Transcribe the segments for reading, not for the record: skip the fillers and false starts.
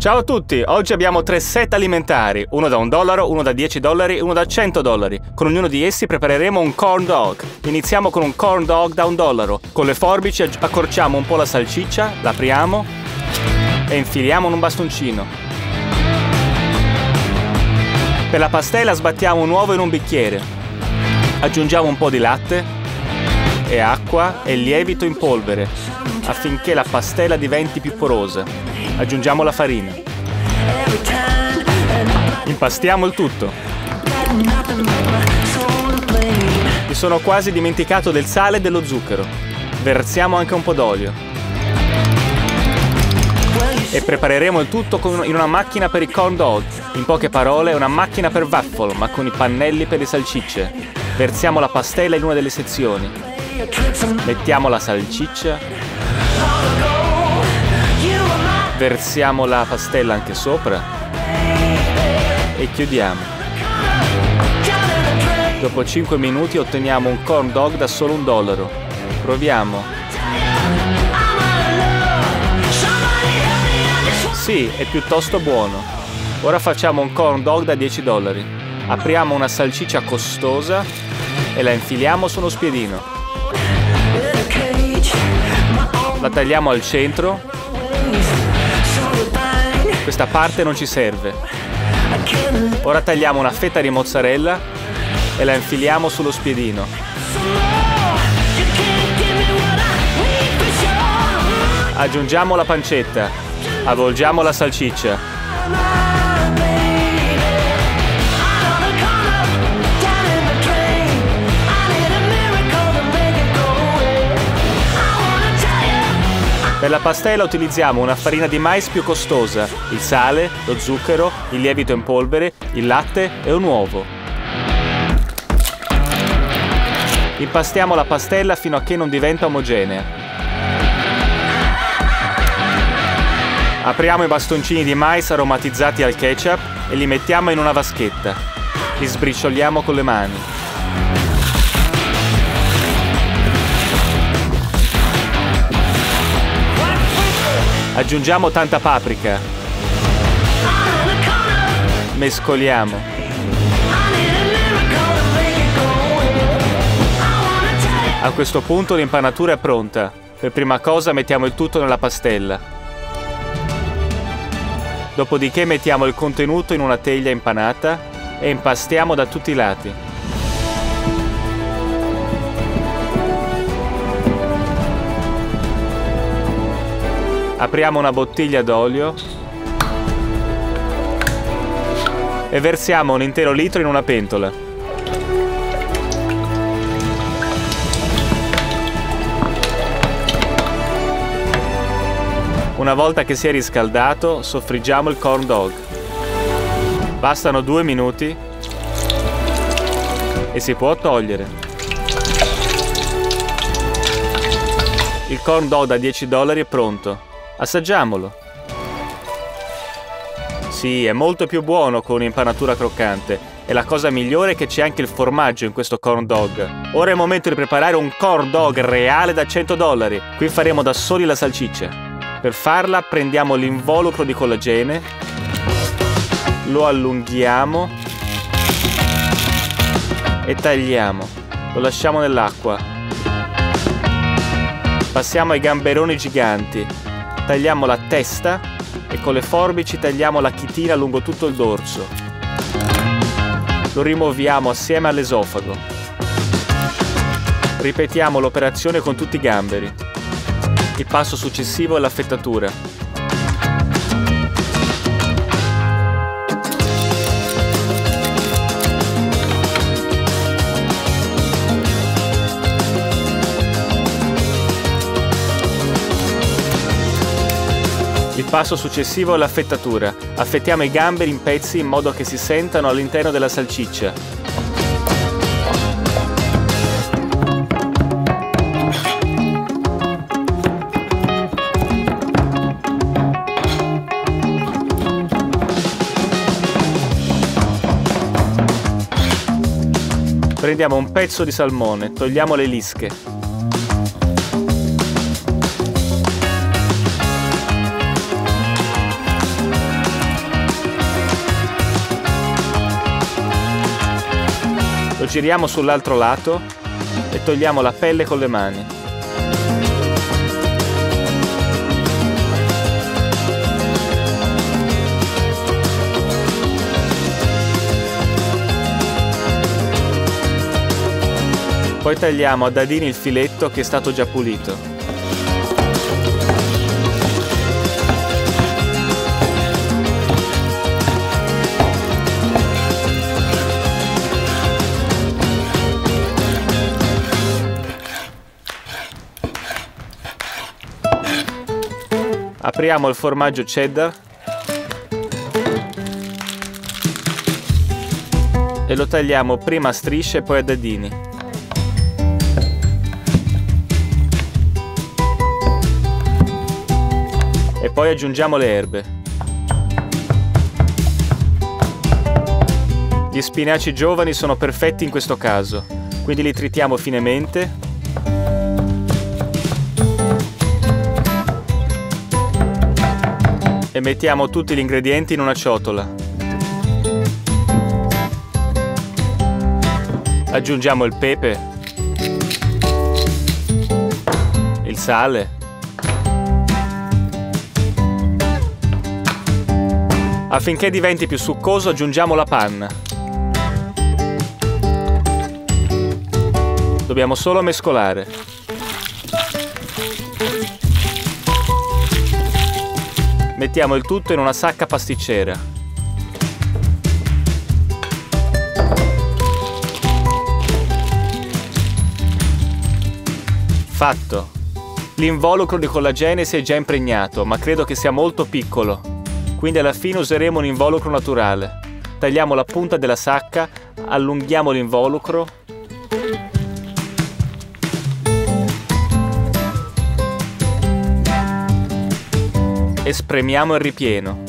Ciao a tutti, oggi abbiamo 3 set alimentari, uno da $1, uno da $10 e uno da $100. Con ognuno di essi prepareremo un corn dog. Iniziamo con un corn dog da $1. Con le forbici accorciamo un po' la salsiccia, l'apriamo e infiliamo in un bastoncino. Per la pastella sbattiamo un uovo in un bicchiere. Aggiungiamo un po' di latte e acqua e lievito in polvere affinché la pastella diventi più porosa. Aggiungiamo la farina. Impastiamo il tutto. Mi sono quasi dimenticato del sale e dello zucchero. Versiamo anche un po' d'olio. E prepareremo il tutto in una macchina per i corn dog. In poche parole, una macchina per waffle, ma con i pannelli per le salsicce. Versiamo la pastella in una delle sezioni. Mettiamo la salsiccia. Versiamo la pastella anche sopra e chiudiamo. Dopo 5 minuti otteniamo un corn dog da solo $1. Proviamo. Sì, è piuttosto buono. Ora facciamo un corn dog da $10. Apriamo una salsiccia costosa e la infiliamo su uno spiedino. La tagliamo al centro. Questa parte non ci serve. Ora tagliamo una fetta di mozzarella e la infiliamo sullo spiedino. Aggiungiamo la pancetta. Avvolgiamo la salsiccia. Per la pastella utilizziamo una farina di mais più costosa, il sale, lo zucchero, il lievito in polvere, il latte e un uovo. Impastiamo la pastella fino a che non diventa omogenea. Apriamo i bastoncini di mais aromatizzati al ketchup e li mettiamo in una vaschetta. Li sbricioliamo con le mani. Aggiungiamo tanta paprika. Mescoliamo. A questo punto l'impanatura è pronta. Per prima cosa mettiamo il tutto nella pastella. Dopodiché mettiamo il contenuto in una teglia impanata e impastiamo da tutti i lati. Apriamo una bottiglia d'olio e versiamo un intero litro in una pentola. Una volta che si è riscaldato, soffriggiamo il corn dog. Bastano 2 minuti e si può togliere. Il corn dog da $10 è pronto. Assaggiamolo. Sì, è molto più buono con un'impanatura croccante. E la cosa migliore è che c'è anche il formaggio in questo corn dog. Ora è il momento di preparare un corn dog reale da $100. Qui faremo da soli la salsiccia. Per farla prendiamo l'involucro di collagene, lo allunghiamo e tagliamo. Lo lasciamo nell'acqua. Passiamo ai gamberoni giganti. Tagliamo la testa e con le forbici tagliamo la chitina lungo tutto il dorso. Lo rimuoviamo assieme all'esofago. Ripetiamo l'operazione con tutti i gamberi. Il passo successivo è l'affettatura. Il passo successivo è l'affettatura. Affettiamo i gamberi in pezzi in modo che si sentano all'interno della salsiccia. Prendiamo un pezzo di salmone, togliamo le lische. Lo giriamo sull'altro lato e togliamo la pelle con le mani. Poi tagliamo a dadini il filetto che è stato già pulito. Apriamo il formaggio cheddar e lo tagliamo prima a strisce e poi a dadini. E poi aggiungiamo le erbe. Gli spinaci giovani sono perfetti in questo caso, quindi li tritiamo finemente. E mettiamo tutti gli ingredienti in una ciotola. Aggiungiamo il pepe, il sale, affinché diventi più succoso aggiungiamo la panna. Dobbiamo solo mescolare. Mettiamo il tutto in una sacca pasticcera. Fatto! L'involucro di collagene si è già impregnato, ma credo che sia molto piccolo. Quindi alla fine useremo un involucro naturale. Tagliamo la punta della sacca, allunghiamo l'involucro e spremiamo il ripieno.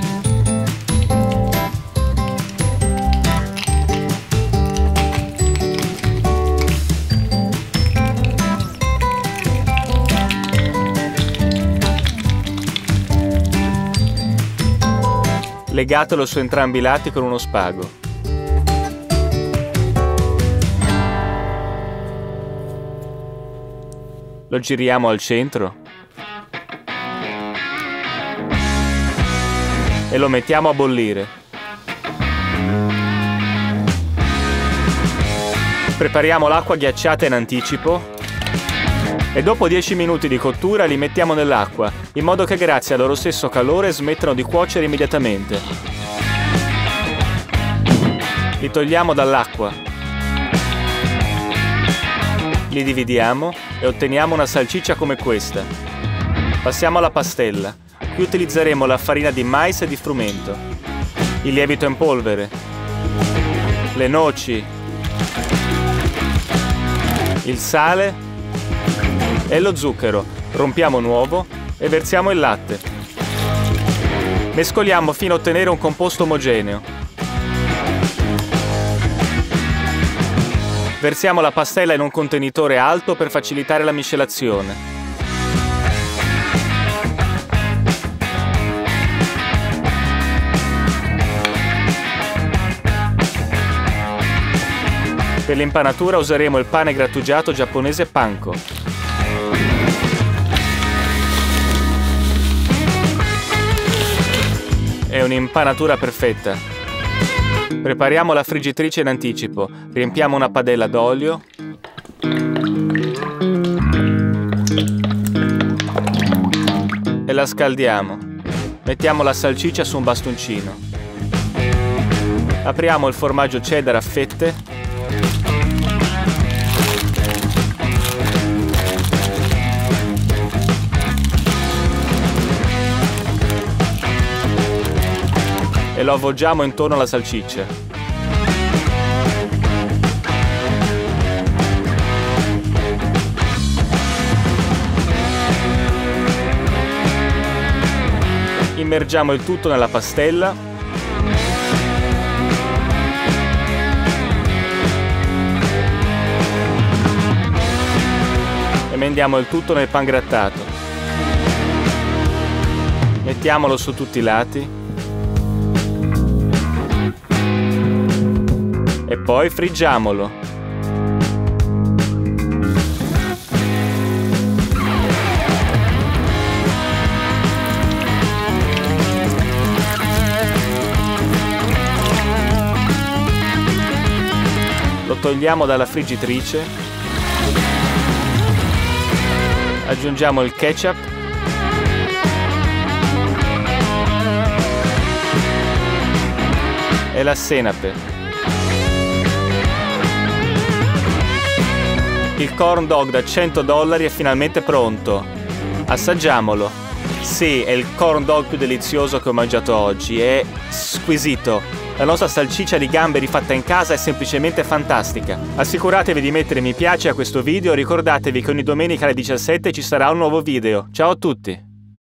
Legatelo su entrambi i lati con uno spago. Lo giriamo al centro e lo mettiamo a bollire. Prepariamo l'acqua ghiacciata in anticipo e dopo 10 minuti di cottura li mettiamo nell'acqua, in modo che grazie al loro stesso calore smettano di cuocere immediatamente. Li togliamo dall'acqua. Li dividiamo e otteniamo una salsiccia come questa. Passiamo alla pastella. Qui utilizzeremo la farina di mais e di frumento, il lievito in polvere, le noci, il sale e lo zucchero. Rompiamo un uovo e versiamo il latte. Mescoliamo fino a ottenere un composto omogeneo. Versiamo la pastella in un contenitore alto per facilitare la miscelazione. Per l'impanatura useremo il pane grattugiato giapponese panko. È un'impanatura perfetta. Prepariamo la friggitrice in anticipo. Riempiamo una padella d'olio. E la scaldiamo. Mettiamo la salsiccia su un bastoncino. Apriamo il formaggio cheddar a fette. E lo avvolgiamo intorno alla salsiccia. Immergiamo il tutto nella pastella e mendiamo il tutto nel pan grattato. Mettiamolo su tutti i lati E poi friggiamolo. Lo togliamo dalla friggitrice. Aggiungiamo il ketchup. E la senape. Il corn dog da $100 è finalmente pronto. Assaggiamolo. Sì, è il corn dog più delizioso che ho mangiato oggi. È squisito. La nostra salsiccia di gamberi fatta in casa è semplicemente fantastica. Assicuratevi di mettere mi piace a questo video e ricordatevi che ogni domenica alle 17 ci sarà un nuovo video. Ciao a tutti!